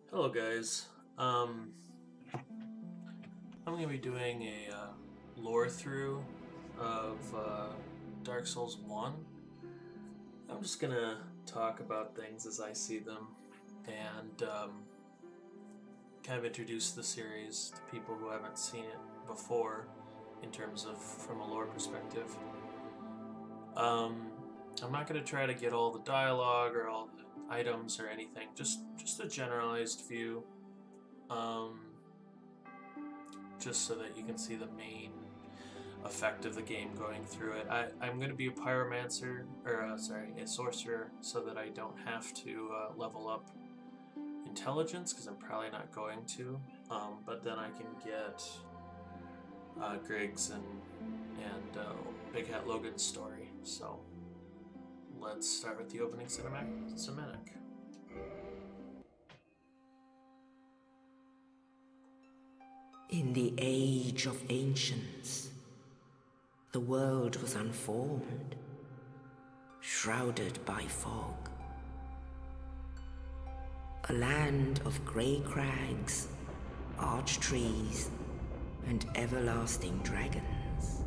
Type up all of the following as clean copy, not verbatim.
Hello guys. I'm going to be doing a lore through of Dark Souls 1. I'm just going to talk about things as I see them and kind of introduce the series to people who haven't seen it before in terms of from a lore perspective. Um, I'm not going to try to get all the dialogue or all the items or anything, just a generalized view. Um, just so that you can see the main effect of the game going through it. I'm going to be a pyromancer, or sorry, a sorcerer, so that I don't have to level up intelligence, because I'm probably not going to. But then I can get Griggs and Big Hat Logan's story. So let's start with the opening cinematic. In the age of ancients, the world was unformed, shrouded by fog. A land of grey crags, arch trees, and everlasting dragons.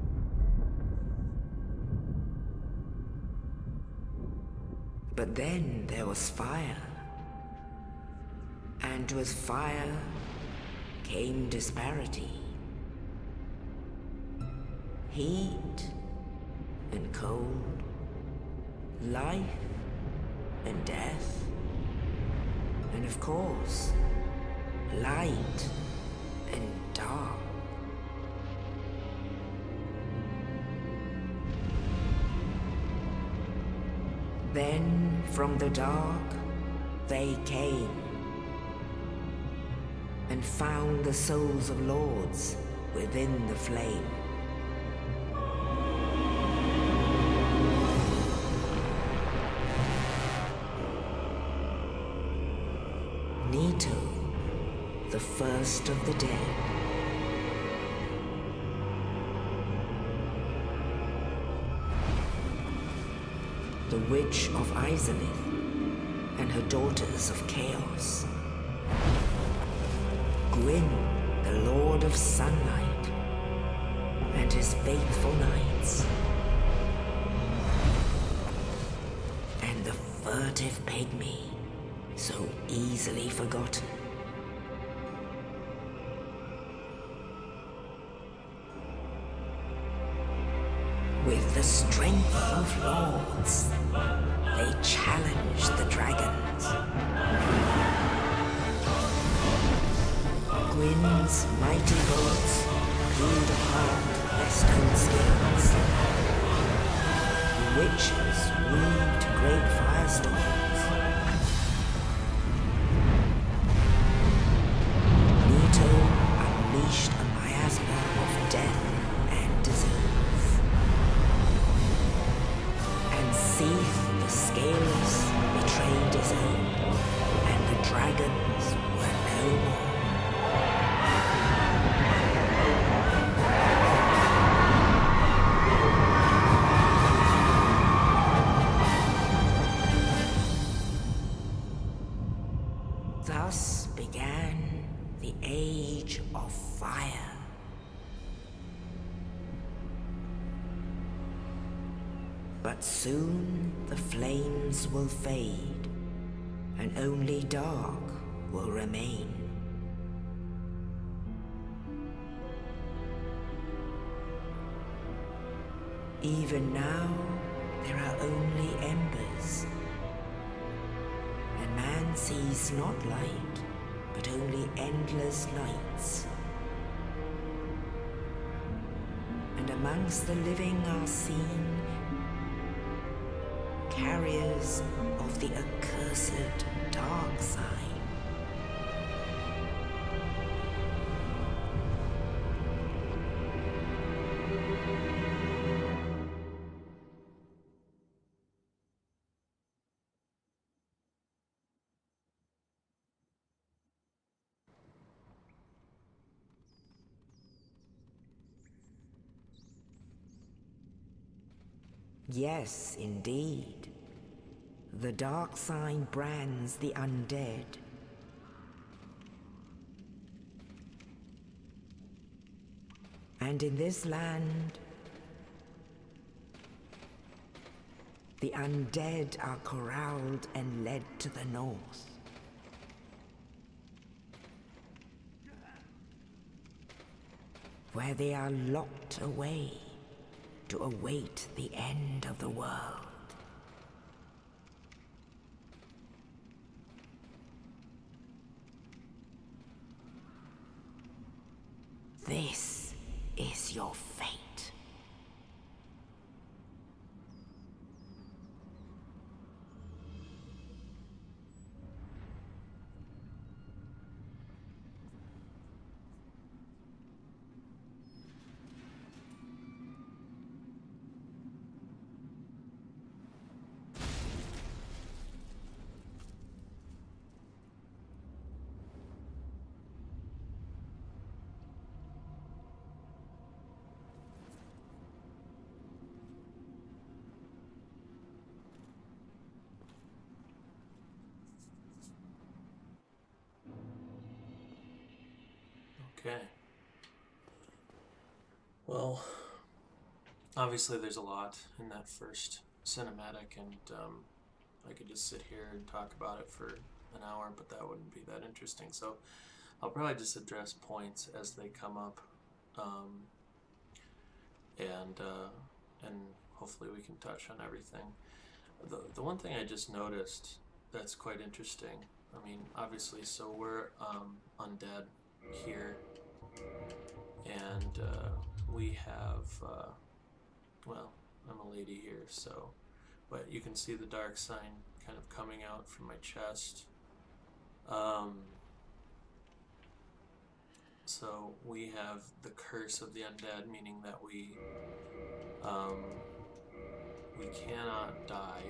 But then there was fire, and with fire came disparity. Heat and cold, life and death, and of course, light and dark. Then from the dark they came and found the souls of lords within the flame. Nito, the first of the dead. The Witch of Izalith and her daughters of Chaos. Gwyn, the Lord of Sunlight, and his faithful knights. And the furtive pygmy, so easily forgotten. With the strength of lords, they challenged the dragons. Gwyn's mighty bolts peeled apart their stone skills. The witches weaved great firestorms. Nito unleashed a miasma of death and disease. And Seath the Scaleless betrayed his own, and the dragons were no more. Thus began the Age of Fire. But soon the flames will fade, and only dark will remain. Even now, there are only embers. And man sees not light, but only endless nights. And amongst the living are seen carriers of the accursed dark side. Yes, indeed. The dark sign brands the undead, And in this land, the undead are corralled and led to the north. Where they are locked away to await the end of the world. This is your fate. Okay. Well, obviously there's a lot in that first cinematic, and I could just sit here and talk about it for an hour, but that wouldn't be that interesting. So I'll probably just address points as they come up, and hopefully we can touch on everything. The one thing I just noticed that's quite interesting, I mean, obviously, so we're undead here, and we have, well, I'm a lady here, so, but you can see the dark sign kind of coming out from my chest. So we have the curse of the undead, meaning that we cannot die.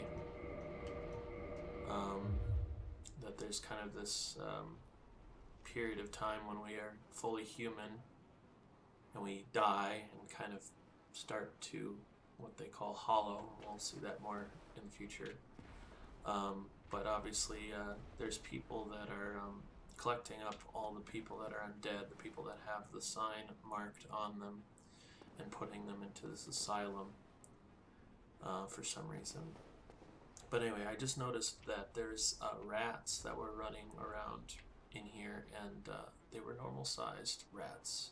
That there's kind of this period of time when we are fully human and we die and kind of start to what they call hollow. We'll see that more in the future. But obviously there's people that are collecting up all the people that are undead, the people that have the sign marked on them, and putting them into this asylum for some reason. But anyway, I just noticed that there's rats that were running around in here, and they were normal-sized rats,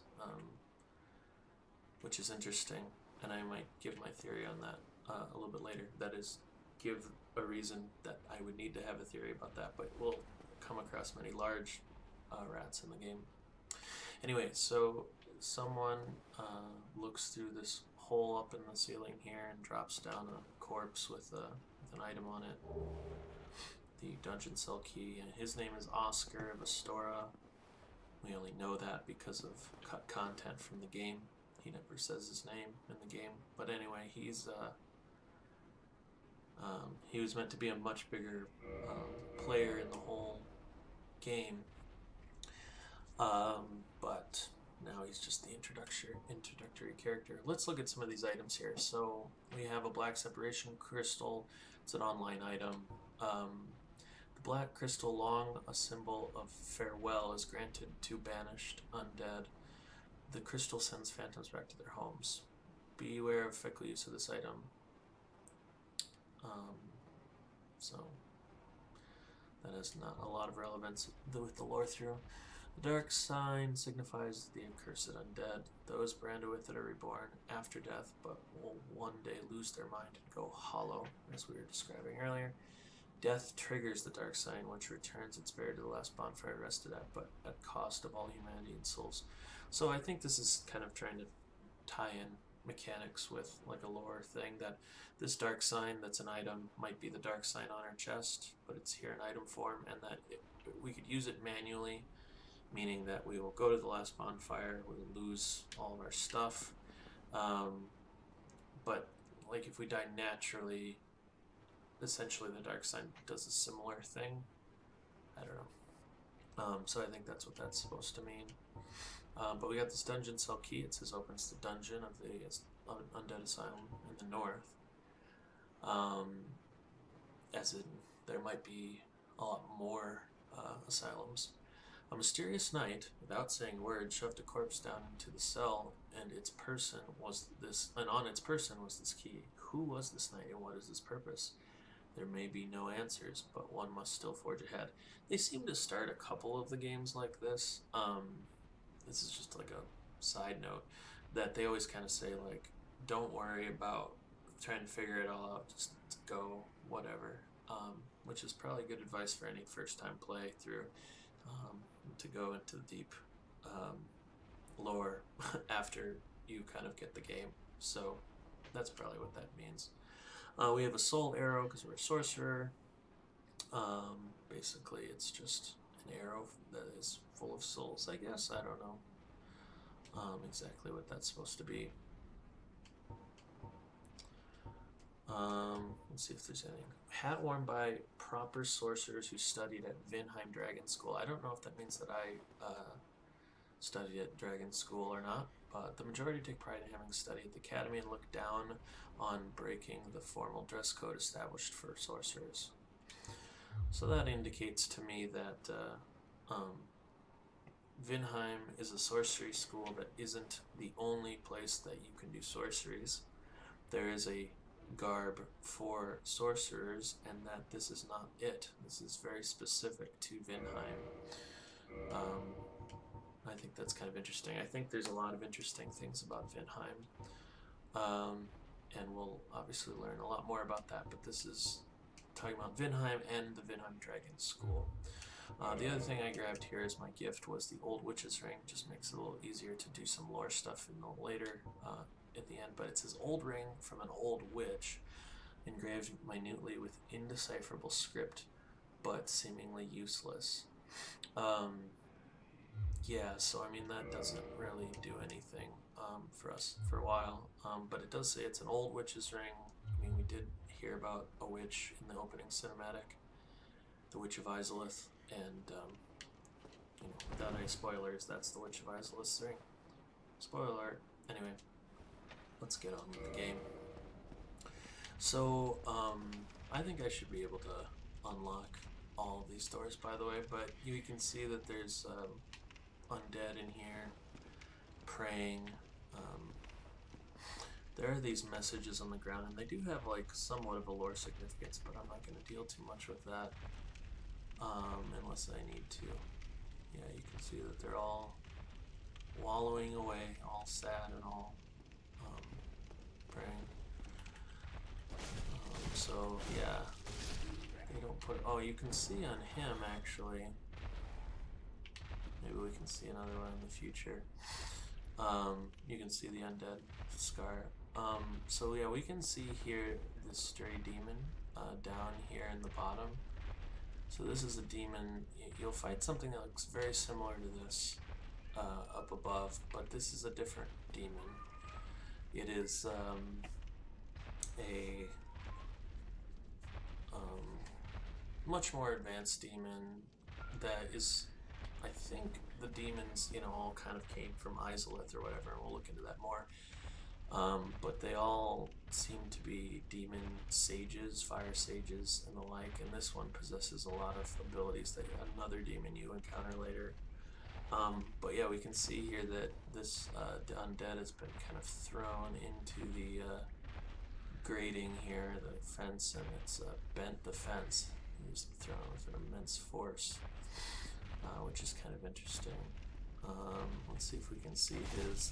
which is interesting, and I might give my theory on that a little bit later. That is, give a reason that I would need to have a theory about that, but we'll come across many large rats in the game. Anyway, so someone looks through this hole up in the ceiling here and drops down a corpse with an item on it. The dungeon cell key, and his name is Oscar Bastora. We only know that because of cut content from the game. He never says his name in the game, but anyway, he's he was meant to be a much bigger player in the whole game, but now he's just the introductory character. Let's look at some of these items here. So we have a black separation crystal. It's an online item. The black crystal, long a symbol of farewell, is granted to banished undead. The crystal sends phantoms back to their homes. Beware of fickle use of this item. So that has not a lot of relevance with the lore through. The dark sign signifies the accursed undead. Those branded with it are reborn after death, but will one day lose their mind and go hollow, as we were describing earlier. Death triggers the dark sign, which returns its bearer to the last bonfire rested at, but at cost of all humanity and souls. So I think this is kind of trying to tie in mechanics with like a lore thing, that this dark sign that's an item might be the dark sign on our chest, but it's here in item form, and that we could use it manually, meaning that we will go to the last bonfire, we will lose all of our stuff, but like if we die naturally, essentially the dark sign does a similar thing. I don't know. So I think that's what that's supposed to mean. But we got this dungeon cell key. It says opens the dungeon of the undead asylum in the north. As in, there might be a lot more asylums. A mysterious knight, without saying a word, shoved a corpse down into the cell, and on its person was this key. Who was this knight, and what is his purpose? There may be no answers, but one must still forge ahead. They seem to start a couple of the games like this. This is just like a side note, that they always kind of say, like, don't worry about trying to figure it all out, just go, whatever. Which is probably good advice for any first-time play through, to go into deep lore after you kind of get the game. So that's probably what that means. We have a soul arrow because we're a sorcerer. Basically, it's just an arrow that is full of souls, I guess. I don't know exactly what that's supposed to be. Let's see if there's anything. Hat worn by proper sorcerers who studied at Vinheim Dragon School. I don't know if that means that I studied at Dragon School or not, but the majority take pride in having studied at the academy and look down on breaking the formal dress code established for sorcerers. So that indicates to me that Vinheim is a sorcery school that isn't the only place that you can do sorceries. There is a garb for sorcerers, and that this is not it. This is very specific to Vinheim. I think that's kind of interesting. I think there's a lot of interesting things about Vinheim, and we'll obviously learn a lot more about that, but this is talking about Vinheim and the Vinheim Dragon School. The other thing I grabbed here as my gift was the Old Witch's Ring. Just makes it a little easier to do some lore stuff in the later at the end, but it says old ring from an old witch, engraved minutely with indecipherable script, but seemingly useless. Yeah, so I mean that doesn't really do anything for us for a while, but it does say it's an old witch's ring. I mean, we did hear about a witch in the opening cinematic, the Witch of Izalith, and you know, without any spoilers, that's the Witch of Izalith's ring. Spoiler alert. Anyway, let's get on with the game. So, I think I should be able to unlock all of these doors, by the way, but you can see that there's undead in here praying. There are these messages on the ground, and they do have like somewhat of a lore significance, but I'm not going to deal too much with that unless I need to. Yeah, you can see that they're all wallowing away, all sad and all praying. So yeah, they don't put. Oh, you can see on him actually. Maybe we can see another one in the future. You can see the undead scar. So yeah, we can see here this stray demon down here in the bottom. So this is a demon. You'll fight something that looks very similar to this up above, but this is a different demon. It is a much more advanced demon that is, I think the demons, you know, all kind of came from Izalith or whatever, and we'll look into that more. But they all seem to be demon sages, fire sages, and the like, and this one possesses a lot of abilities that another demon you encounter later. But yeah, we can see here that this undead has been kind of thrown into the grating here, the fence, and it's bent the fence. It's thrown with an immense force, which is kind of interesting. Let's see if we can see his...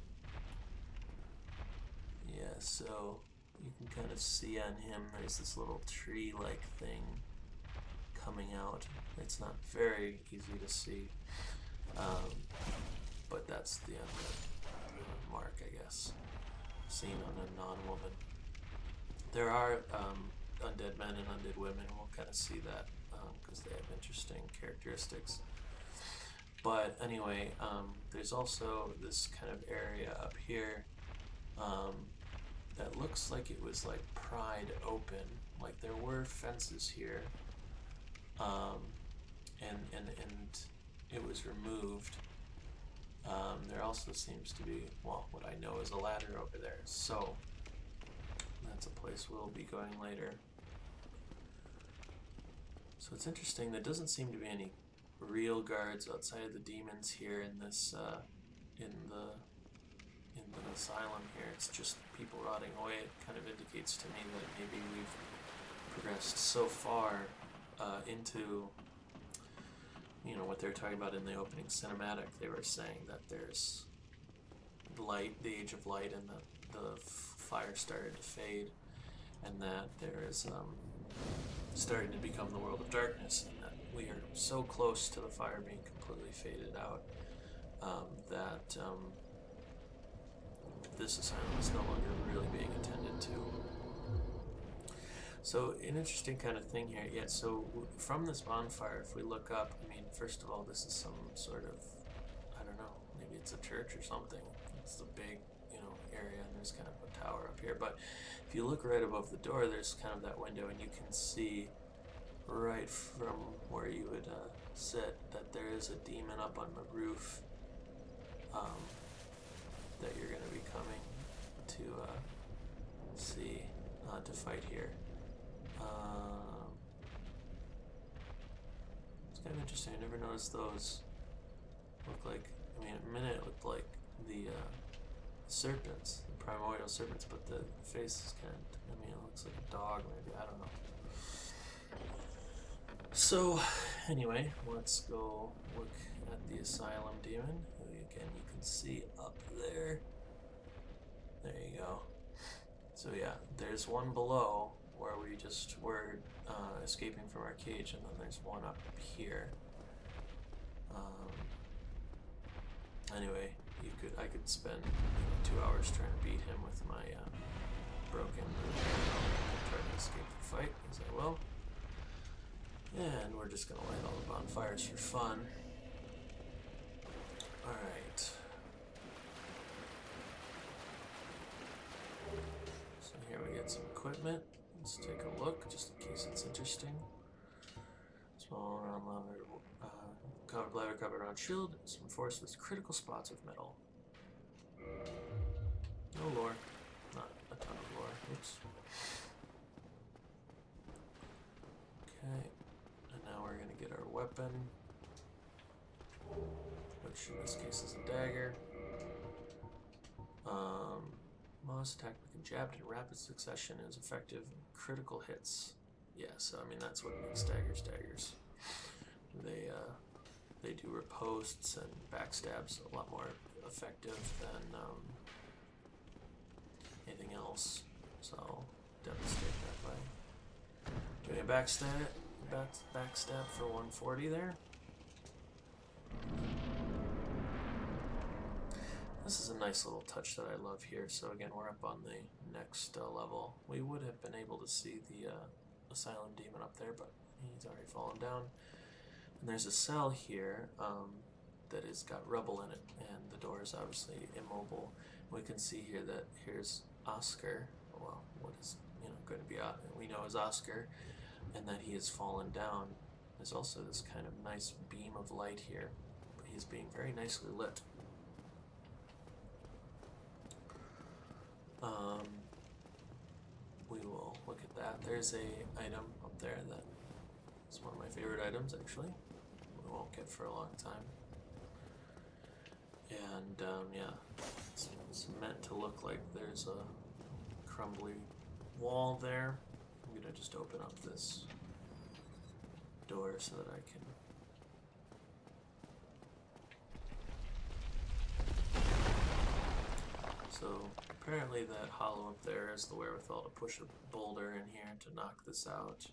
yeah, so you can kind of see on him there's this little tree-like thing coming out. It's not very easy to see, but that's the undead mark, I guess, seen on a non-woman. There are undead men and undead women, and we'll kind of see that because they have interesting characteristics. But anyway, there's also this kind of area up here that looks like it was like pried open, like there were fences here, and it was removed. There also seems to be, well, what I know is a ladder over there, so that's a place we'll be going later. So it's interesting, there doesn't seem to be any real guards outside of the demons here in this in the asylum here. It's just people rotting away. It kind of indicates to me that maybe we've progressed so far into, you know, what they were talking about in the opening cinematic. They were saying that there's light, the age of light, and the fire started to fade, and that there is starting to become the world of darkness, and that we are so close to the fire being completely faded out that this asylum is no longer really being attended to. So an interesting kind of thing here. Yeah, so from this bonfire, if we look up, I mean, first of all, this is some sort of, I don't know, maybe it's a church or something. It's a big, you know, area, and there's kind of a tower up here. But if you look right above the door, there's kind of that window, and you can see right from where you would sit that there is a demon up on the roof that you're going to be coming to see, to fight here. It's kind of interesting. I never noticed those look like, I mean, at a minute it looked like the serpents, the primordial serpents, but the face is kind of, I mean, it looks like a dog maybe, I don't know. So, anyway, let's go look at the asylum demon, who again you can see up there. There you go. So yeah, there's one below where we just were escaping from our cage, and then there's one up here. Anyway, I could spend 2 hours trying to beat him with my broken move, trying to escape the fight, as I will. And we're just gonna light all the bonfires for fun. Alright. So here we get some equipment. Let's take a look, just in case it's interesting. Small round ladder, covered bladder, covered round shield, some reinforced with critical spots of metal. No lore. Not a ton of lore. Oops. Okay. And now we're going to get our weapon, which in this case is a dagger. Most attack we can jabbed in rapid succession is effective in critical hits. Yeah, so I mean that's what makes daggers daggers. They do riposts and backstabs a lot more effective than anything else. So demonstrate that by doing a backstab for 140 there. This is a nice little touch that I love here. So again, we're up on the next level. We would have been able to see the asylum demon up there, but he's already fallen down. And there's a cell here that has got rubble in it, and the door is obviously immobile. We can see here that here's Oscar. Well, what is going to be we know is Oscar, and that he has fallen down. There's also this kind of nice beam of light here, but he's being very nicely lit. We will look at that. There's a item up there that is one of my favorite items, actually. We won't get for a long time. And yeah, it's meant to look like there's a crumbly wall there. I'm gonna just open up this door so that I can. So apparently that hollow up there has the wherewithal to push a boulder in here to knock this out.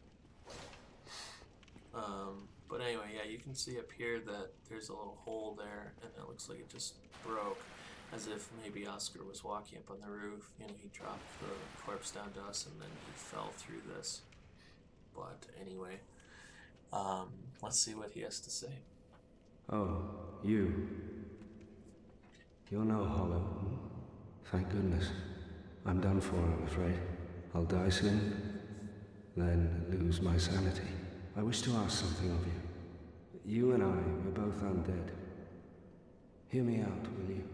But anyway, yeah, you can see up here that there's a little hole there, and it looks like it just broke, as if maybe Oscar was walking up on the roof. He dropped the corpse down to us, and then he fell through this. But anyway, let's see what he has to say. Oh, you. You're no Hollow. Thank goodness. I'm done for, I'm afraid. I'll die soon, then lose my sanity. I wish to ask something of you. You and I are both undead. Hear me out, will you?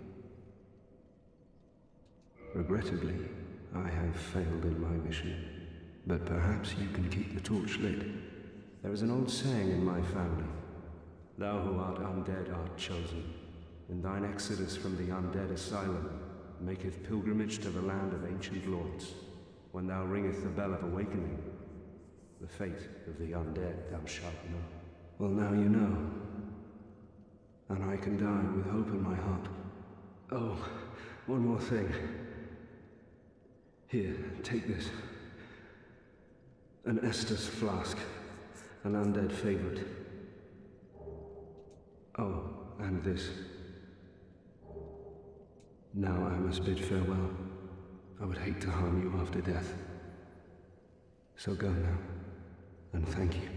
Regrettably, I have failed in my mission, but perhaps you can keep the torch lit. There is an old saying in my family. Thou who art undead art chosen, and thine exodus from the undead asylum maketh pilgrimage to the land of ancient lords. When thou ringest the bell of awakening, the fate of the undead thou shalt know. Well, now you know, and I can die with hope in my heart. Oh, one more thing. Here, take this. An Estus flask, an undead favorite. Oh, and this. Now I must bid farewell. I would hate to harm you after death. So go now, and thank you.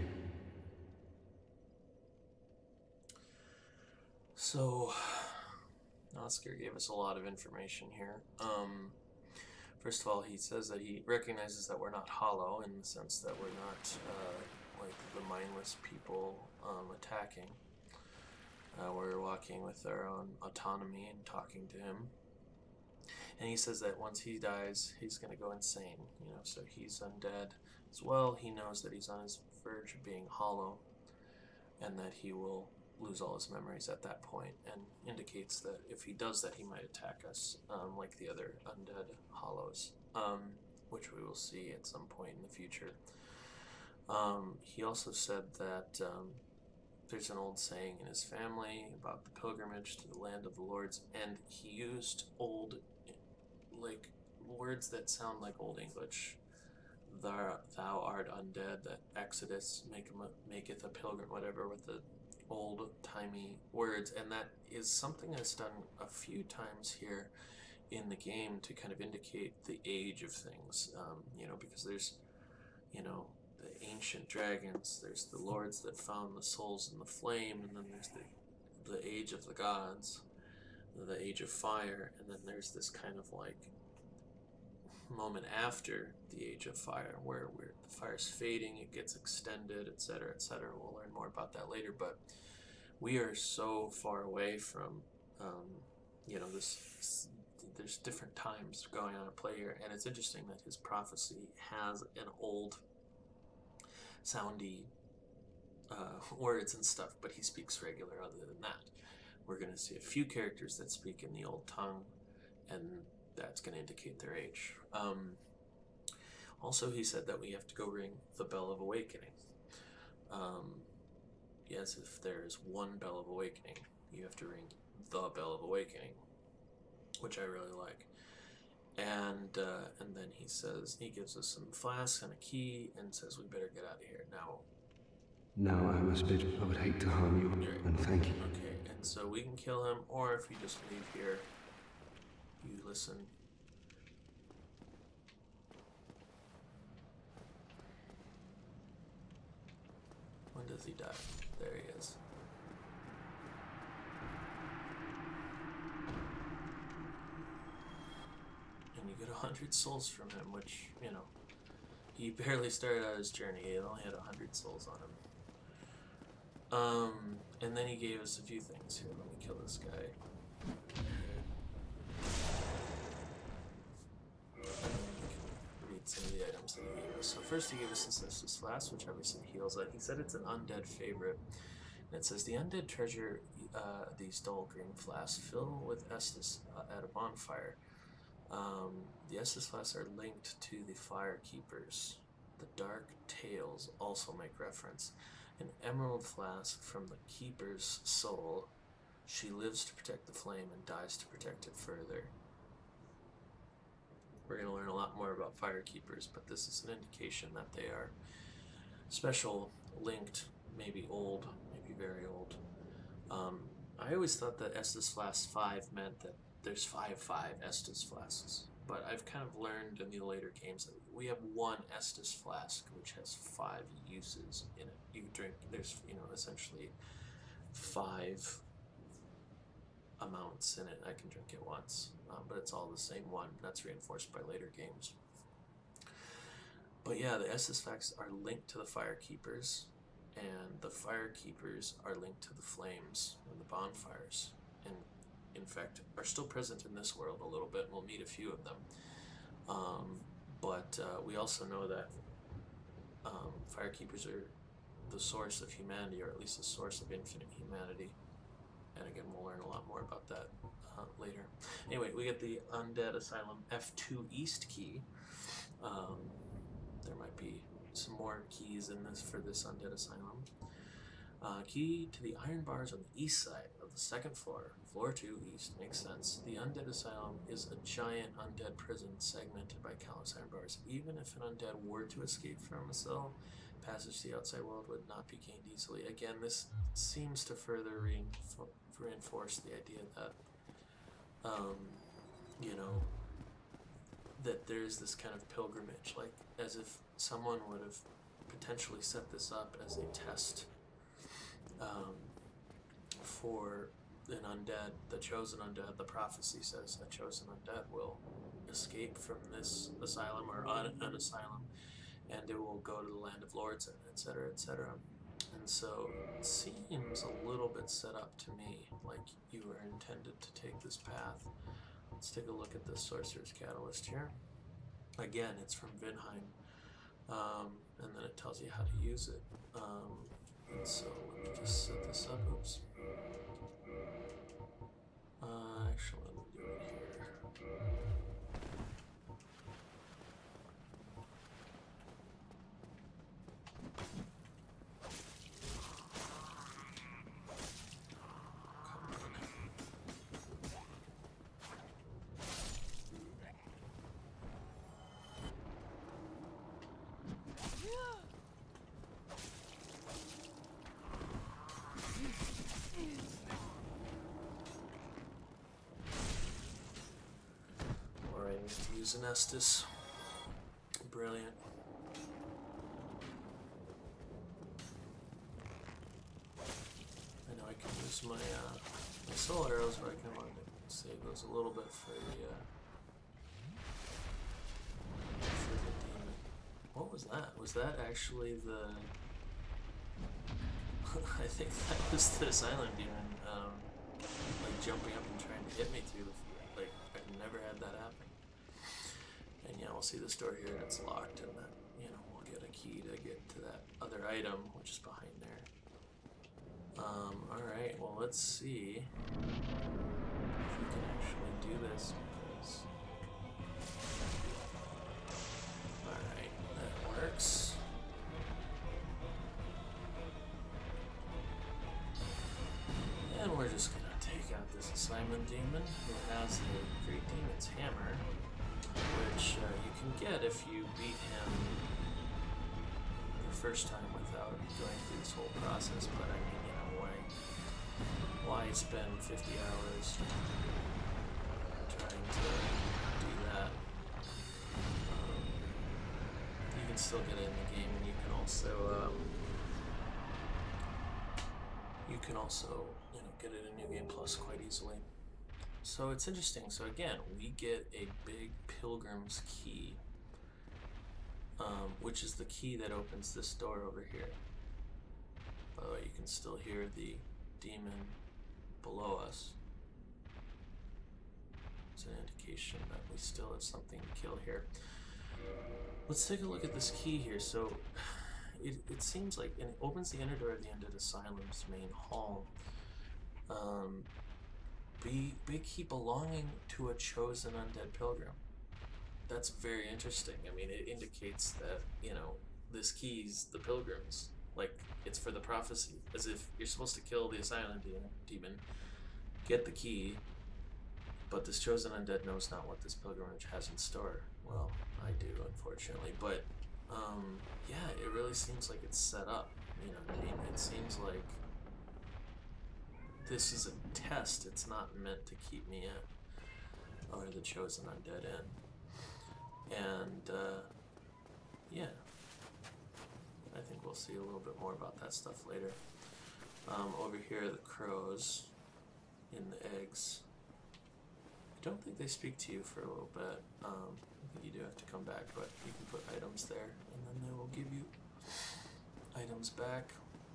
So, Oscar gave us a lot of information here. First of all, he says that he recognizes that we're not hollow in the sense that we're not like the mindless people attacking. We're walking with our own autonomy and talking to him. And he says that once he dies, he's going to go insane. You know, so he's undead as well. He knows that he's on his verge of being hollow, and that he will lose all his memories at that point, and indicates that if he does that, he might attack us, like the other undead hollows, which we will see at some point in the future. He also said that there's an old saying in his family about the pilgrimage to the land of the lords, and he used old, like, words that sound like Old English. Thou art undead, that Exodus maketh a pilgrim, whatever, with the old-timey words, and that is something that's done a few times here in the game to kind of indicate the age of things, you know, because there's, you know, the ancient dragons, there's the lords that found the souls in the flame, and then there's the age of the gods, the age of fire, and then there's this kind of like moment after the age of fire where the fire's fading, it gets extended, etc., etc. We'll learn more about that later, but we are so far away from you know, there's different times going on at play here, and it's interesting that his prophecy has an old soundy words and stuff, but he speaks regular other than that. We're going to see a few characters that speak in the old tongue, and that's going to indicate their age. Also, he said that we have to go ring the Bell of Awakening. Yes, if there's one Bell of Awakening, you have to ring the Bell of Awakening, which I really like. And then he says, he gives us some flasks and a key and says we better get out of here. Now I must bid. I would hate to harm you, and thank you. Okay, and so we can kill him, or if you just leave here, you listen. When does he die? There he is. And you get 100 souls from him, which, you know, he barely started out his journey. He only had 100 souls on him. And then he gave us a few things here. Let me kill this guy. Read some of the items that he gave us. So first he gave us this Estus flask, which obviously heals it. He said it's an undead favorite. And it says, the undead treasure these dull green flasks. Fill with Estus at a bonfire. The Estus flasks are linked to the fire keepers. The dark tales also make reference. An emerald flask from the keeper's soul. She lives to protect the flame and dies to protect it further. We're going to learn a lot more about fire keepers, but this is an indication that they are special, linked, maybe old, maybe very old. I always thought that Estus Flask 5 meant that there's 5 Estus Flasks, but I've kind of learned in the later games that we have one Estus Flask, which has 5 uses in it. You drink, there's, you know, essentially 5 amounts in it. I can drink it once, but it's all the same one. That's reinforced by later games. But yeah, the Estus Flasks are linked to the Fire Keepers, and the Fire Keepers are linked to the flames and the bonfires, and in fact are still present in this world a little bit. We'll meet a few of them, but we also know that Fire Keepers are the source of humanity, or at least the source of infinite humanity. And again, we'll learn a lot more about that later. Anyway, we get the Undead Asylum F2 East key. There might be some more keys in this for this Undead Asylum. Key to the iron bars on the east side of the second floor, floor 2 east. Makes sense. The Undead Asylum is a giant undead prison segmented by countless iron bars. Even if an undead were to escape from a cell, passage to the outside world would not be gained easily. Again, this seems to further reinforce the idea that, you know, that there's this kind of pilgrimage, like as if someone would have potentially set this up as a test for an undead, the chosen undead. The prophecy says a chosen undead will escape from this asylum or an asylum, and it will go to the land of lords, etc., etc. And so it seems a little bit set up to me, like you were intended to take this path. Let's take a look at the Sorcerer's Catalyst here. Again, it's from Vinheim, and then it tells you how to use it. And so let me just set this up. Oops. Actually, let me do it here. Use an Estus. Brilliant. I know I can use my soul arrows, but I kind of wanted to save those a little bit for the demon. What was that? Was that actually the... I think that was the Silent Demon, like jumping up and trying to hit me through the... Like, I've never had that happen. And yeah, we'll see this door here, and it's locked, and then, you know, we'll get a key to get to that other item, which is behind there. Alright, well, let's see if we can actually do this, because... Alright, that works. And we're just gonna take out this Assignment Demon, who has the Great Demon's Hammer, which you can get if you beat him the first time without going through this whole process. But I mean, you know, why spend 50 hours trying to do that? You can still get it in the game, and you can also, you know, get it in New Game Plus quite easily. So it's interesting. So again, we get a big Pilgrim's Key, which is the key that opens this door over here. By the way, you can still hear the demon below us. It's an indication that we still have something to kill here. Let's take a look at this key here. So it seems like it opens the inner door of the Undead Asylum's main hall. Big key belonging to a chosen undead pilgrim. That's very interesting. I mean, it indicates that, you know, this key's the pilgrim's. Like, it's for the prophecy. As if you're supposed to kill the asylum demon, get the key, but this chosen undead knows not what this pilgrimage has in store. Well, I do, unfortunately. But, yeah, it really seems like it's set up. You know what I mean? It seems like this is a test. It's not meant to keep me in, or the chosen undead in. And yeah, I think we'll see a little bit more about that stuff later. Over here, the crows in the eggs. I don't think they speak to you for a little bit. I think you do have to come back, but you can put items there, and then they will give you items back.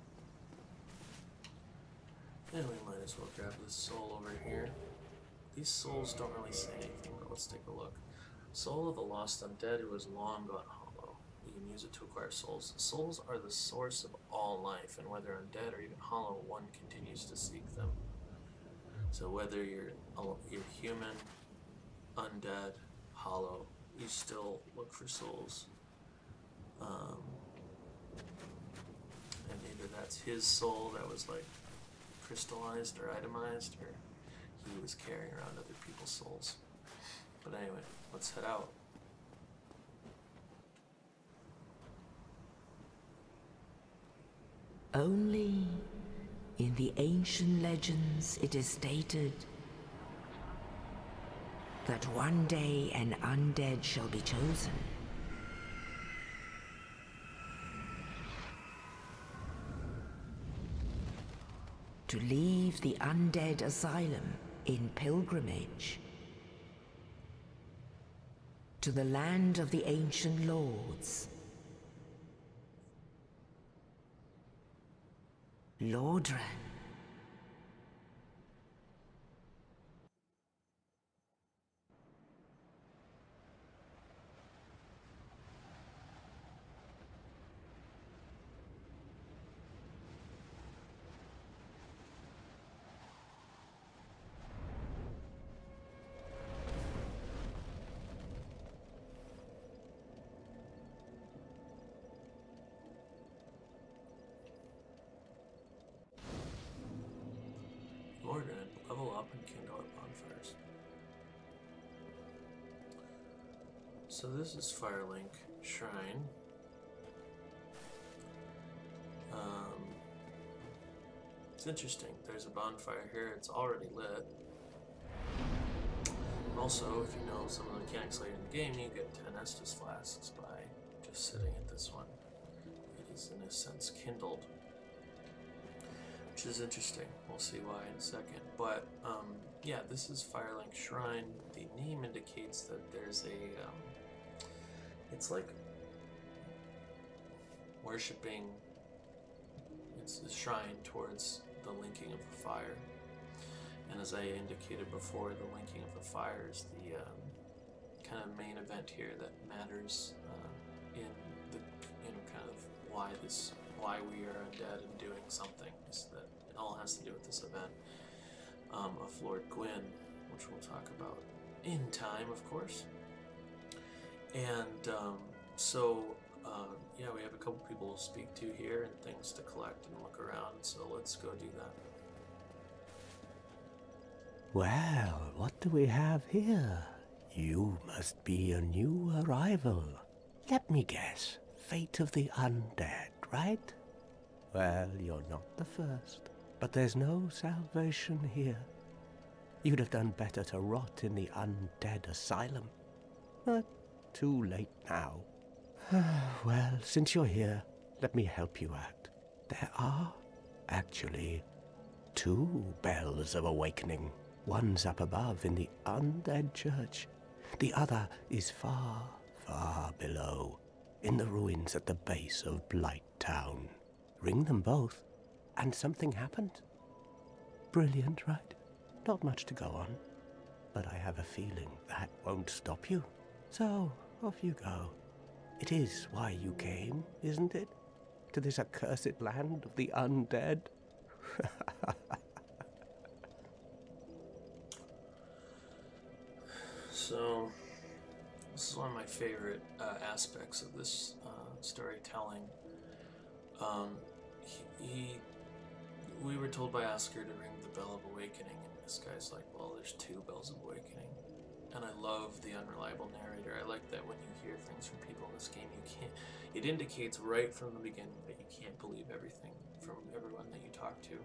And we might as well grab this soul over here. These souls don't really say anything, but let's take a look. Soul of the lost undead who has long gone hollow. You and use it to acquire souls. Souls are the source of all life, and whether undead or even hollow, one continues to seek them. So whether you're human, undead, hollow, you still look for souls. And either that's his soul that was like crystallized or itemized, or he was carrying around other people's souls. But anyway, let's head out. Only in the ancient legends it is stated that one day an undead shall be chosen. To leave the undead asylum in pilgrimage to the land of the ancient lords. Lordran. Lordran, level up and kindle at bonfires. So this is Firelink Shrine. It's interesting. There's a bonfire here. It's already lit. Also, if you know some of the mechanics later in the game, you get 10 Estus flasks by just sitting at this one. It is, in a sense, kindled. Which is interesting. We'll see why in a second. But, yeah, this is Firelink Shrine. The name indicates that there's a, it's like worshipping, it's a shrine towards the linking of the fire. And as I indicated before, the linking of the fire is the kind of main event here that matters in the, kind of why we are undead and doing something. Is that it all has to do with this event of Lord Gwyn, which we'll talk about in time, of course. And yeah, we have a couple people to speak to here and things to collect and look around, so let's go do that. Well, what do we have here? You must be a new arrival. Let me guess, fate of the undead, right? Well, you're not the first, but there's no salvation here. You'd have done better to rot in the undead asylum. But too late now. Well, since you're here, let me help you out. There are, actually, 2 bells of awakening. One's up above in the undead church. The other is far, far below, in the ruins at the base of Blight Town. Ring them both, and something happened. Brilliant, right? Not much to go on, but I have a feeling that won't stop you. So, off you go. It is why you came, isn't it? To this accursed land of the undead? So, this is one of my favorite aspects of this storytelling. We were told by Oscar to ring the Bell of Awakening, and this guy's like, well, there's 2 Bells of Awakening. And I love the unreliable narrator. I like that when you hear things from people in this game, it indicates right from the beginning that you can't believe everything from everyone that you talk to.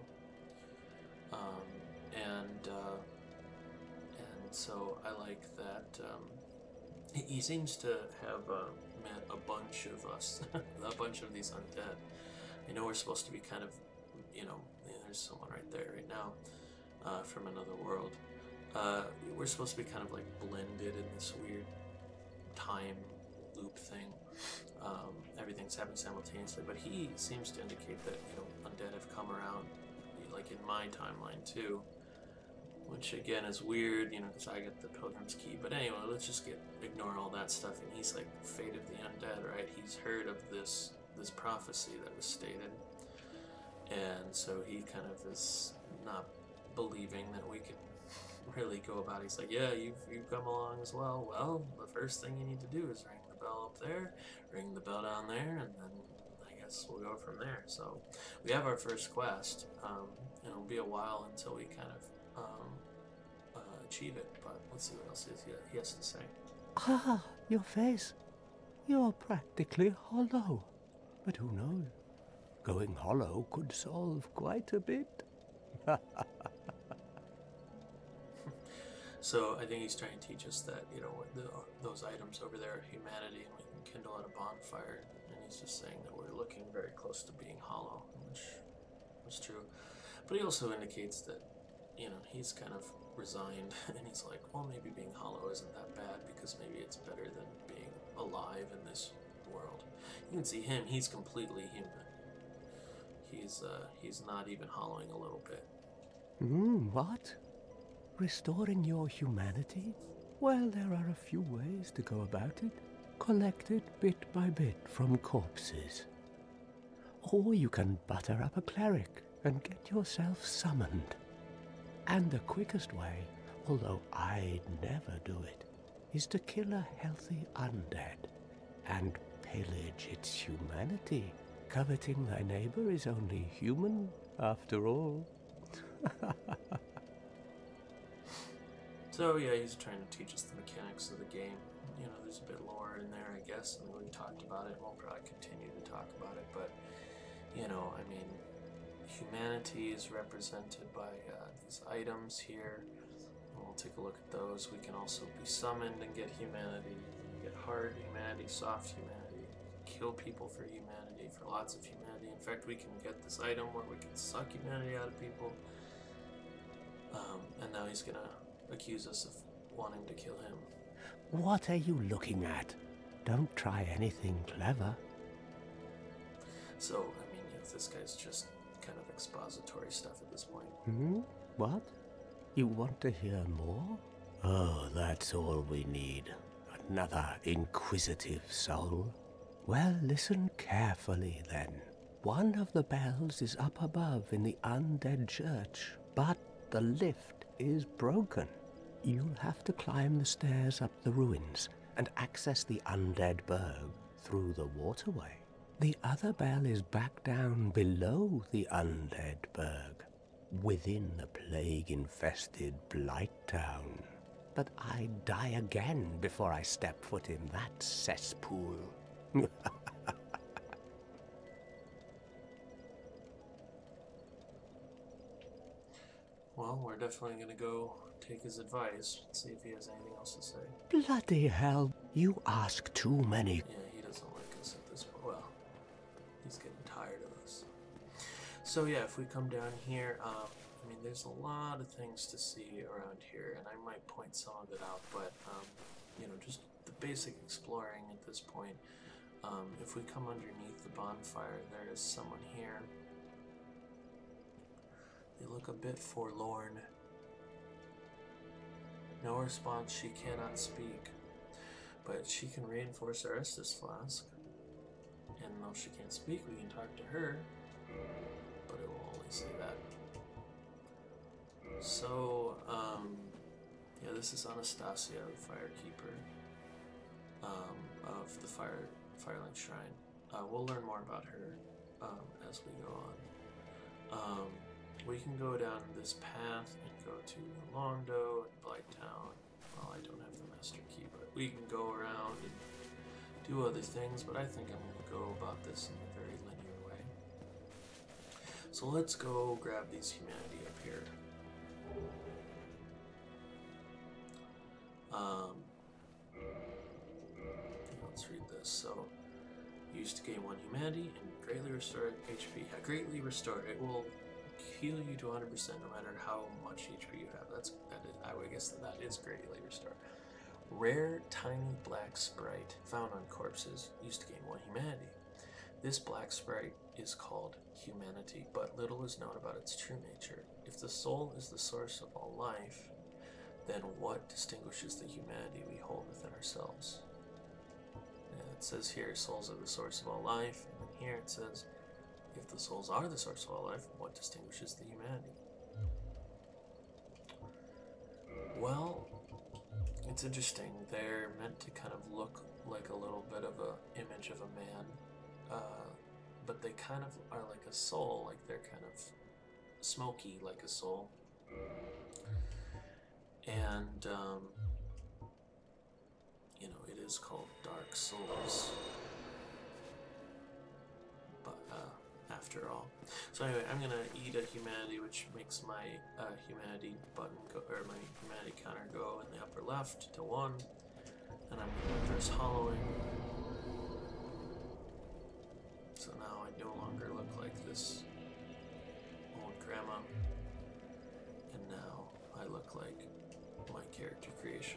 And so I like that he seems to have met a bunch of us, a bunch of these undead. I know we're supposed to be kind of, there's someone right there right now from another world. We're supposed to be kind of like blended in this weird time loop thing. Everything's happening simultaneously, but he seems to indicate that undead have come around, like in my timeline too, which again is weird, you know, because I get the Pilgrim's Key. But anyway, let's just ignore all that stuff. And he's like, fate of the undead, right? He's heard of this prophecy that was stated, and so he kind of is not believing that we can really go about it. He's like, yeah, you've come along as well. Well, the first thing you need to do is ring the bell up there, ring the bell down there, and then I guess we'll go from there. So we have our first quest. It'll be a while until we kind of achieve it, but let's see what else he has to say. Ah, your face. You're practically hollow. But who knows? Going hollow could solve quite a bit. So I think he's trying to teach us that, you know, those items over there are humanity, and we can kindle at a bonfire. And he's just saying that we're looking very close to being hollow, which is true. But he also indicates that, you know, he's kind of resigned, and he's like, well, maybe being hollow isn't that bad, because maybe it's better than being alive in this world. You can see him; he's completely human. He's not even hollowing a little bit. What? Restoring your humanity? Well, there are a few ways to go about it. Collect it bit by bit from corpses. Or you can butter up a cleric and get yourself summoned. And the quickest way, although I'd never do it, is to kill a healthy undead and pillage its humanity. Coveting thy neighbor is only human, after all. So yeah, he's trying to teach us the mechanics of the game. You know, there's a bit lore in there, I guess. I mean, we've talked about it, and we'll probably continue to talk about it. But, you know, I mean, humanity is represented by these items here. And we'll take a look at those. We can also be summoned and get humanity. Get hard humanity, soft humanity. Kill people for humanity, for lots of humanity. In fact, we can get this item where we can suck humanity out of people. And now he's gonna accuse us of wanting to kill him. What are you looking at? Don't try anything clever. So, I mean, this guy's just kind of expository stuff at this point. What? You want to hear more? Oh, that's all we need. Another inquisitive soul. Well, listen carefully then. One of the bells is up above in the undead church, but the lift is broken. You'll have to climb the stairs up the ruins and access the undead burg through the waterway. The other bell is back down below the undead burg, within the plague-infested Blight Town. But I'd die again before I step foot in that cesspool. Well, we're definitely gonna go take his advice, see if he has anything else to say. Bloody hell, you ask too many. Yeah, he doesn't like us at this point. Well, he's getting tired of us. So yeah, if we come down here, I mean, there's a lot of things to see around here, and I might point some of it out, but, you know, just the basic exploring at this point. If we come underneath the bonfire, there is someone here. They look a bit forlorn. No response, she cannot speak. But she can reinforce our Estus flask. And though she can't speak, we can talk to her. But it will only say that. So, yeah, this is Anastasia, the Firekeeper, of the Firelink Shrine. We'll learn more about her as we go on. We can go down this path and go to Longdo and Blighttown. Well, I don't have the Master Key, but we can go around and do other things, but I think I'm going to go about this in a very linear way. So let's go grab these humanity up here. Let's read this. So, used to gain 1 humanity and greatly restore HP. Greatly restore. It will heal you to 100% no matter how much HP you have. I would guess that is greatly restore. Rare tiny black sprite found on corpses used to gain 1 humanity. This black sprite is called humanity, but little is known about its true nature. If the soul is the source of all life, then what distinguishes the humanity we hold within ourselves? And it says here, souls are the source of all life, and then here it says, if the souls are the source of all life, what distinguishes the humanity? Well, it's interesting. They're meant to kind of look like a little bit of an image of a man, but they kind of are like a soul, like they're kind of smoky like a soul. And, you know, it is called Dark Souls. But, after all. So anyway, I'm gonna eat a humanity, which makes my humanity button go, or my humanity counter go in the upper left to 1. And I'm gonna press hollowing. So now I no longer look like this old grandma. And now I look like my character creation.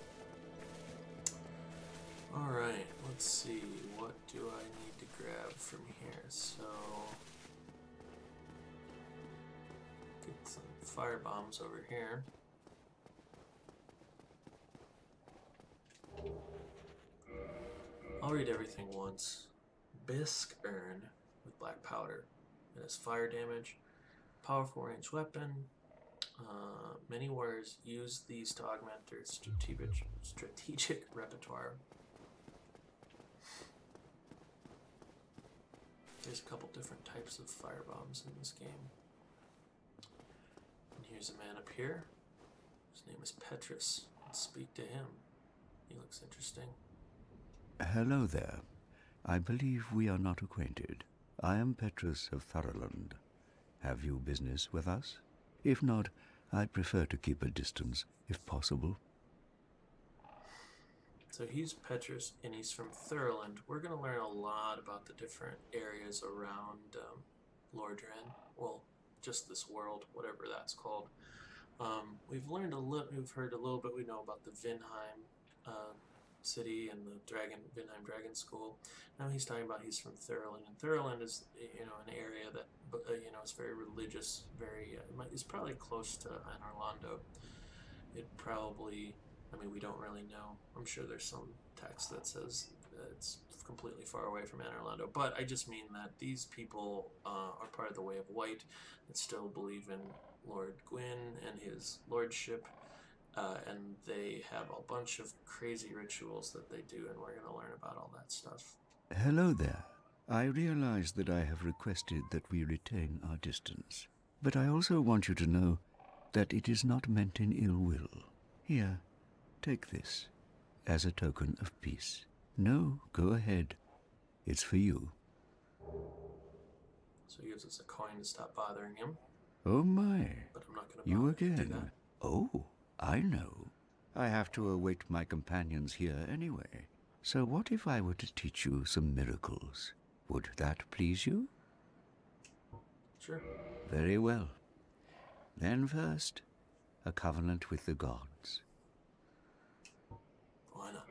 Alright, let's see. What do I need to grab from here? So, get some fire bombs over here. I'll read everything once. Bisque Urn with black powder. It has fire damage. Powerful ranged weapon. Many warriors use these to augment their strategic repertoire. There's a couple different types of fire bombs in this game. And here's a man up here. His name is Petrus. Let's speak to him. He looks interesting. Hello there. I believe we are not acquainted. I am Petrus of Thurland. Have you business with us? If not, I'd prefer to keep a distance, if possible. So he's Petrus, and he's from Thurland. We're going to learn a lot about the different areas around Lordran. Well, just this world, whatever that's called. We've learned a little. We've heard a little bit. We know about the Vinheim city and the Vinheim Dragon School. Now he's talking about he's from Thurland, and Thurland is, you know, an area that, you know, is very religious. Very, it's probably close to Anor Londo. It probably. I mean, we don't really know. I'm sure there's some text that says that it's completely far away from Anor Londo, but I just mean that these people are part of the Way of White that still believe in Lord Gwyn and his lordship, and they have a bunch of crazy rituals that they do, and we're going to learn about all that stuff. Hello there. I realize that I have requested that we retain our distance, but I also want you to know that it is not meant in ill will. Here. Take this, as a token of peace. No, go ahead. It's for you. So he gives us a coin to stop bothering him. Oh my. But I'm not going to You do again. that. Oh, I know. I have to await my companions here anyway. So what if I were to teach you some miracles? Would that please you? Sure. Very well. Then first, a covenant with the gods. Why not?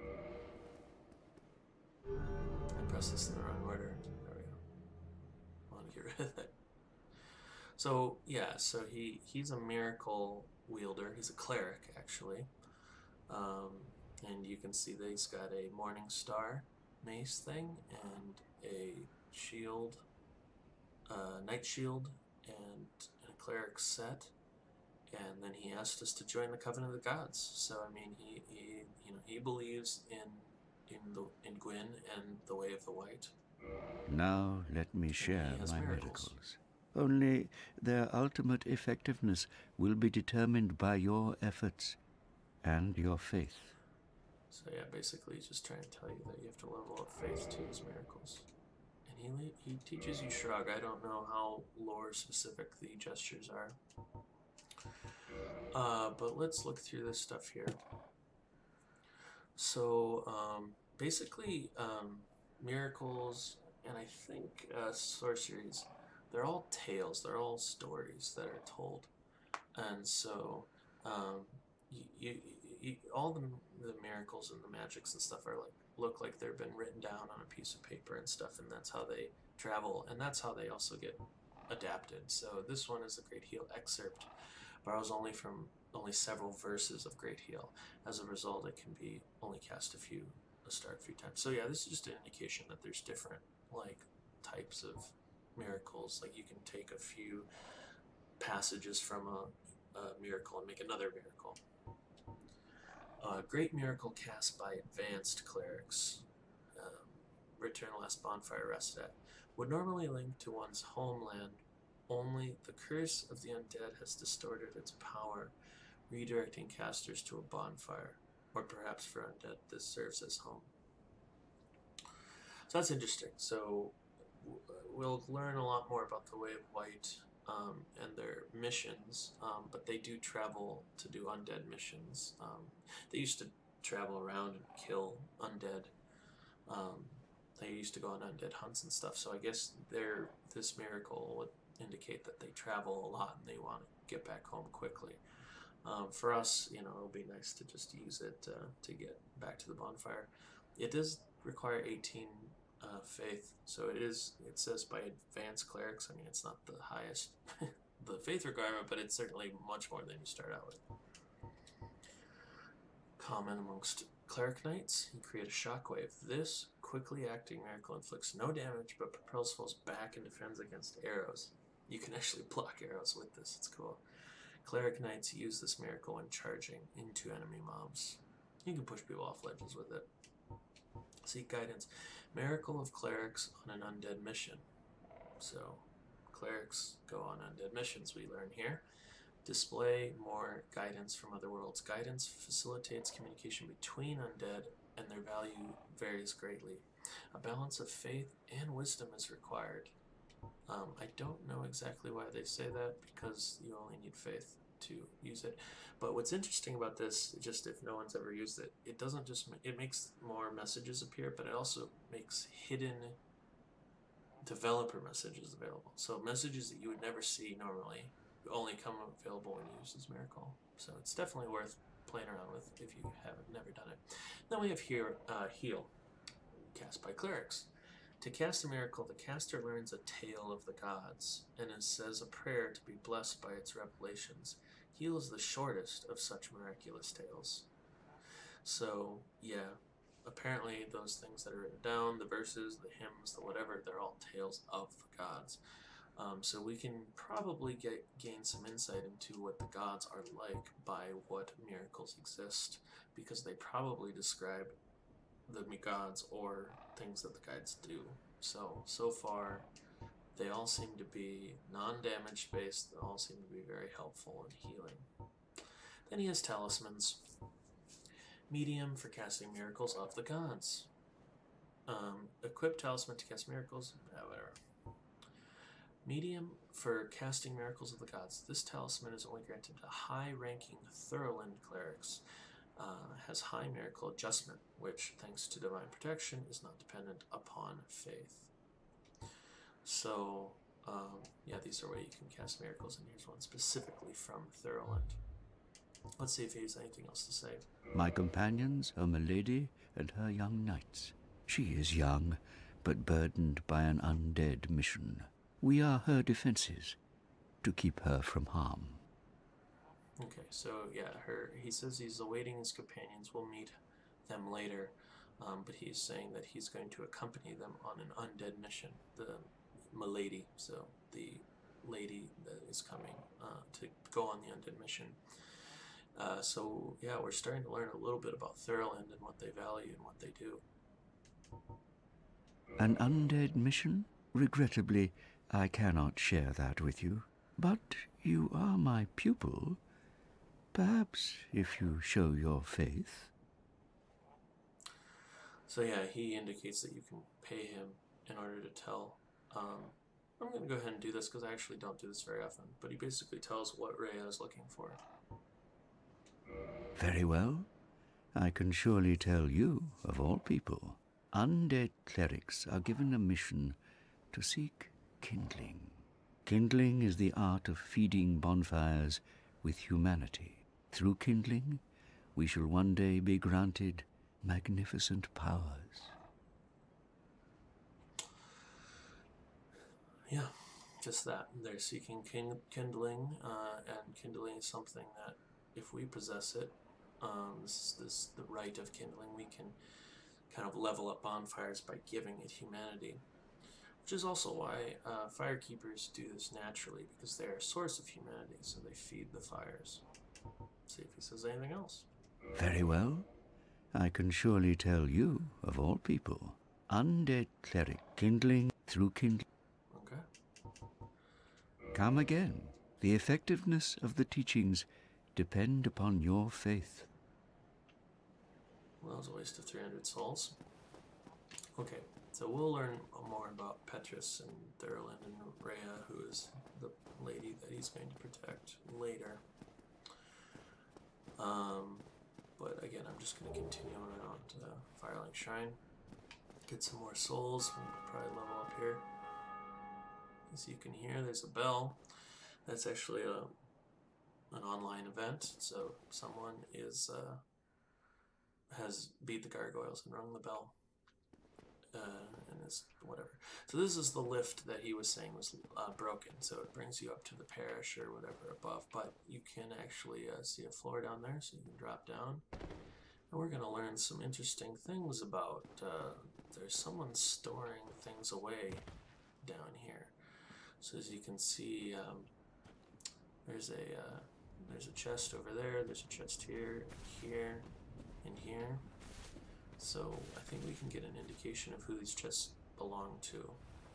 I pressed this in the wrong order. There we go. I want to get rid of that. So, yeah, so he's a miracle wielder. He's a cleric, actually. And you can see that he's got a Morning Star mace thing and a shield, knight shield, and a cleric set. And then he asked us to join the Covenant of the Gods. So I mean, he believes in Gwyn and the Way of the White. Now let me share has my miracles. miracles. Only their ultimate effectiveness will be determined by your efforts and your faith. So yeah, basically he's just trying to tell you that you have to level up faith to his miracles. And he teaches you Shrug. I don't know how lore specific the gestures are. But let's look through this stuff here. So basically miracles and I think sorceries, they're all tales, they're all stories that are told. And so all the miracles and the magics and stuff are look like they've been written down on a piece of paper and stuff, and that's how they travel, and that's how they also get adapted. So this one is a Great Heal excerpt, borrows only several verses of Great Heal. As a result, it can be only cast a start a few times. So yeah, this is just an indication that there's different like types of miracles. Like you can take a few passages from a miracle and make another miracle. Great miracle cast by advanced clerics. Return last bonfire rested at. Would normally link to one's homeland, only the curse of the undead has distorted its power, redirecting casters to a bonfire. Or perhaps for undead, this serves as home. So that's interesting. So we'll learn a lot more about the Way of White and their missions, but they do travel to do undead missions. They used to travel around and kill undead. They used to go on undead hunts and stuff, so I guess this miracle would indicate that they travel a lot and they want to get back home quickly. For us, it'll be nice to just use it to get back to the bonfire. It does require 18 faith, so it says by advanced clerics. I mean, it's not the highest the faith requirement, but it's certainly much more than you start out with. Common amongst cleric knights, you create a shockwave. This quickly acting miracle inflicts no damage but propels foes back and defends against arrows. You can actually block arrows with this, it's cool. Cleric knights use this miracle when charging into enemy mobs. You can push people off ledges with it. Seek guidance. Miracle of clerics on an undead mission. So, clerics go on undead missions, we learn here. Display more guidance from other worlds. Guidance facilitates communication between undead, and their value varies greatly. A balance of faith and wisdom is required. I don't know exactly why they say that, because you only need faith to use it. But what's interesting about this, just if no one's ever used it, it makes more messages appear, but it also makes hidden developer messages available. So messages that you would never see normally only come available when you use this miracle. So it's definitely worth playing around with if you haven't never done it. Then we have here Heal, cast by clerics. To cast a miracle, the caster learns a tale of the gods, and it says a prayer to be blessed by its revelations. Heal is the shortest of such miraculous tales. So, yeah, apparently those things that are written down, the verses, the hymns, the whatever, they're all tales of the gods. So we can probably gain some insight into what the gods are like by what miracles exist, because they probably describe the gods or things that the gods do. So far, they all seem to be non-damage based. They all seem to be very helpful in healing. Then he has talismans. Medium for casting miracles of the gods. Equip talisman to cast miracles. Whatever. Medium for casting miracles of the gods. This talisman is only granted to high-ranking Thurland clerics. Has high miracle adjustment, which, thanks to divine protection, is not dependent upon faith. So, yeah, these are where you can cast miracles, and here's one specifically from Thurland. Let's see if he has anything else to say. My companions are Milady and her young knights. She is young, but burdened by an undead mission. We are her defenses, to keep her from harm. Okay, so yeah, he says he's awaiting his companions. We'll meet them later, but he's saying that he's going to accompany them on an undead mission. The Milady, so the lady that is coming to go on the undead mission. So yeah, we're starting to learn a little bit about Thurland and what they value and what they do. An undead mission? Regrettably, I cannot share that with you. But you are my pupil. Perhaps if you show your faith. So yeah, he indicates that you can pay him in order to tell. I'm going to go ahead and do this because I actually don't do this very often. But he basically tells what Rhea is looking for. Very well. I can surely tell you, of all people. Undead clerics are given a mission to seek kindling. Kindling is the art of feeding bonfires with humanity. Through kindling, we shall one day be granted magnificent powers. Yeah, just that. They're seeking kindling, and kindling is something that, if we possess it, the right of kindling, we can kind of level up bonfires by giving it humanity. Which is also why firekeepers do this naturally, because they're a source of humanity, so they feed the fires. See if he says anything else. Very well. I can surely tell you, of all people, undead cleric kindling through kindling. Okay. Come again. The effectiveness of the teachings depend upon your faith. Well, that was a waste of 300 souls. Okay, so we'll learn more about Petrus and Thurlin and Rhea, who is the lady that he's going to protect later. But again, I'm just going to continue on around Firelink Shrine. Get some more souls. We'll probably level up here. As you can hear, there's a bell. That's actually an online event. So someone has beat the gargoyles and rung the bell. And is whatever. So this is the lift that he was saying was broken. So it brings you up to the parish or whatever above. But you can actually see a floor down there, so you can drop down. And we're going to learn some interesting things about. There's someone storing things away down here. So as you can see, there's a chest over there. There's a chest here, here, and here. So I think we can get an indication of who these chests belong to.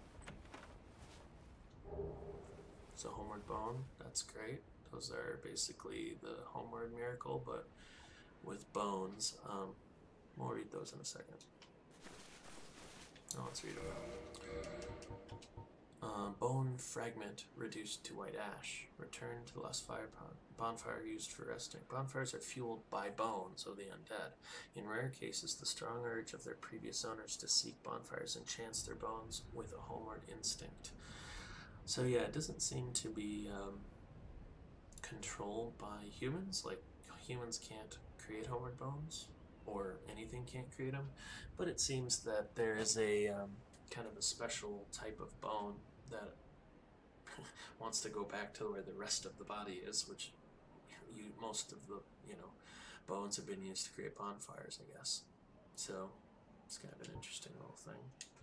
So Homeward Bone, that's great. Those are basically the Homeward Miracle, but with bones. We'll read those in a second. Oh, let's read them. Bone fragment reduced to white ash. Return to the last fire bonfire used for resting. Bonfires are fueled by bones of the undead. In rare cases, the strong urge of their previous owners to seek bonfires enchants their bones with a homeward instinct. So yeah, it doesn't seem to be controlled by humans. Like, humans can't create homeward bones, or anything can't create them. But it seems that there is a kind of a special type of bone that wants to go back to where the rest of the body is, which most of the bones have been used to create bonfires, I guess. So it's kind of an interesting little thing.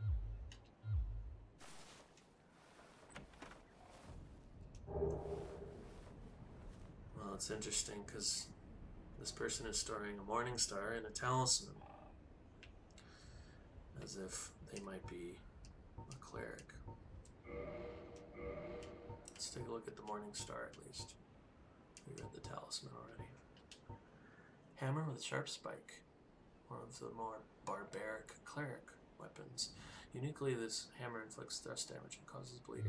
Well, it's interesting because this person is storing a morning star and a talisman, as if they might be a cleric. Let's take a look at the morning star at least. We read the talisman already. Hammer with a sharp spike. One of the more barbaric cleric weapons. Uniquely, this hammer inflicts thrust damage and causes bleeding.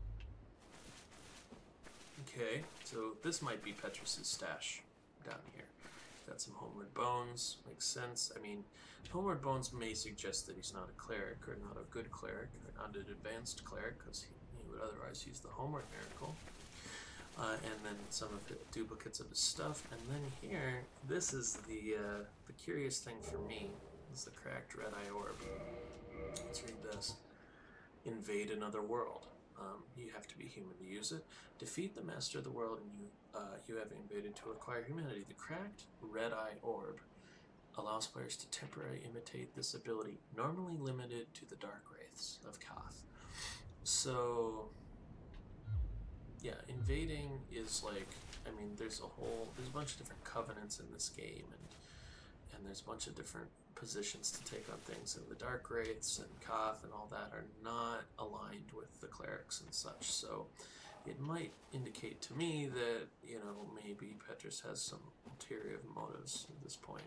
Okay, so this might be Petrus's stash down here. Got some homeward bones, makes sense. I mean, homeward bones may suggest that he's not a cleric, or not a good cleric, or not an advanced cleric, because he would otherwise use the homeward miracle. And then some of the duplicates of his stuff. And then here, this is the curious thing for me. This is the cracked red-eye orb. Let's read this. Invade another world. You have to be human to use it. Defeat the master of the world, and you have invaded to acquire humanity. The cracked red-eye orb allows players to temporarily imitate this ability, normally limited to the dark wraiths of Koth. So yeah, invading is like, I mean, there's a bunch of different covenants in this game, and there's a bunch of different positions to take on things, and the dark wraiths and Koth and all that are not aligned with the clerics and such. So it might indicate to me that, maybe Petrus has some ulterior motives at this point.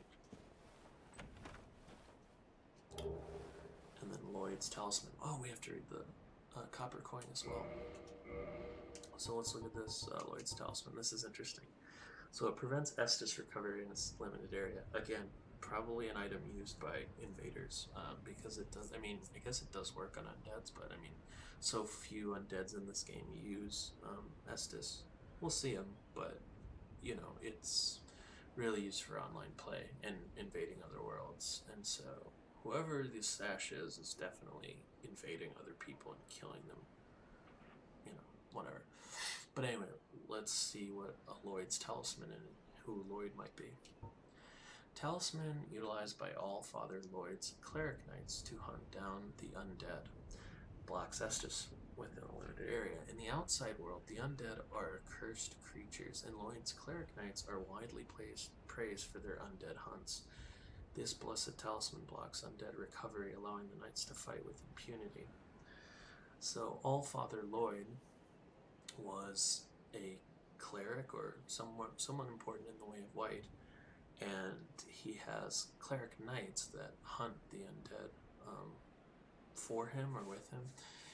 And then Lloyd's talisman. Oh, we have to read the copper coin as well. So let's look at this Lloyd's talisman. This is interesting. So it prevents Estus recovery in its limited area. Again, probably an item used by invaders, because it does, I mean, I guess it does work on undeads, but I mean, so few undeads in this game use Estus. We'll see them, but, it's really used for online play and invading other worlds. And so whoever this stash is definitely invading other people and killing them, whatever. But anyway, let's see what Lloyd's talisman and who Lloyd might be. Talisman utilized by all Father Lloyd's cleric knights to hunt down the undead. Blocks Estus within a limited area. In the outside world, the undead are cursed creatures, and Lloyd's cleric knights are widely praised for their undead hunts. This blessed talisman blocks undead recovery, allowing the knights to fight with impunity. So All-Father Lloyd was a cleric or someone important in the Way of White, and he has cleric knights that hunt the undead for him or with him,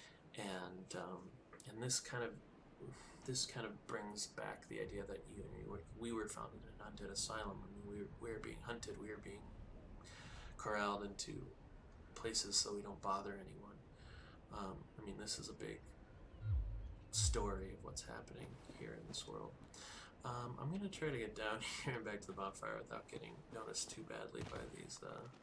and this kind of brings back the idea that we were founded in an undead asylum. I mean, we were being hunted, we were being corralled into places so we don't bother anyone. I mean, this is a big story of what's happening here in this world. I'm going to try to get down here and back to the bonfire without getting noticed too badly by these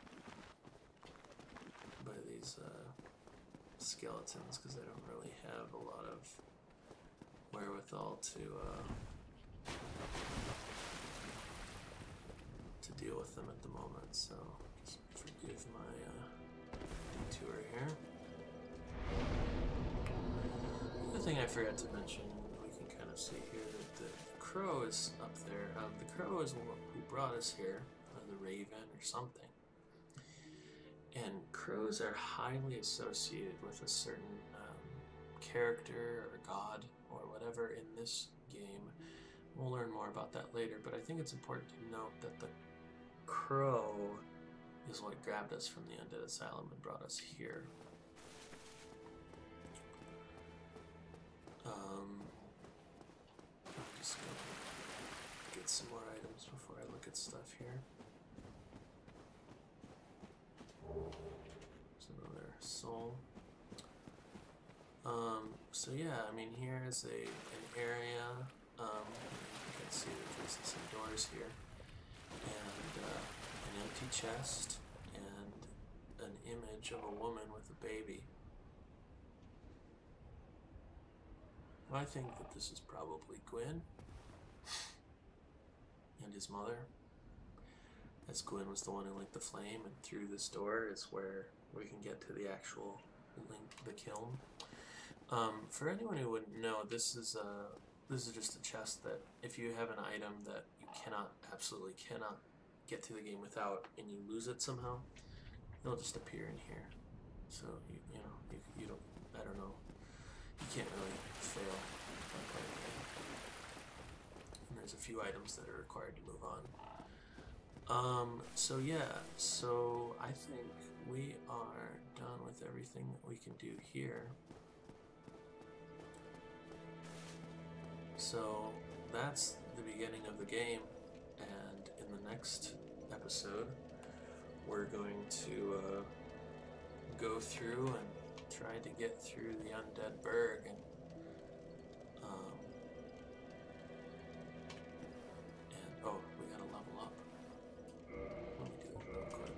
skeletons, because I don't really have a lot of wherewithal to deal with them at the moment, so just forgive my detour here. The other thing I forgot to mention, we can kind of see here that the crow is up there. The crow is who brought us here, or the raven or something. And crows are highly associated with a certain character or god or whatever in this game. We'll learn more about that later, but I think it's important to note that the crow is what grabbed us from the Undead Asylum and brought us here. I'm just gonna get some more items before I look at stuff here. There's another soul. So yeah, I mean, here is an area. You can see that there's some doors here, and an empty chest, and an image of a woman with a baby. I think that this is probably Gwyn and his mother, as Gwyn was the one who linked the flame, and through this door is where we can get to the actual the kiln. For anyone who wouldn't know, this is just a chest that if you have an item that you absolutely cannot get to the game without, and you lose it somehow, it'll just appear in here. So you don't, I don't know, you can't really fail by playing the game. And there's a few items that are required to move on. So yeah, so I think we are done with everything that we can do here. So that's the beginning of the game, and in the next episode we're going to go through and try to get through the Undead Burg, and oh, we gotta level up. Let me do it real quick.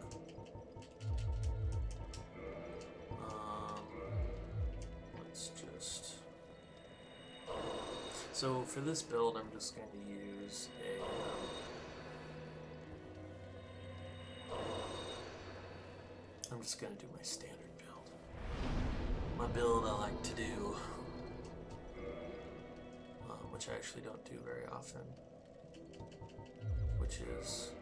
Let's just... So for this build, I'm just going to use a... I'm just going to do my standard build. My build I like to do, which I actually don't do very often, which is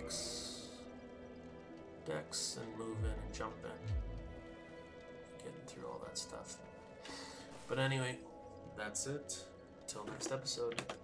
Dex and move in and jump in, getting through all that stuff. But anyway, that's it. Till next episode.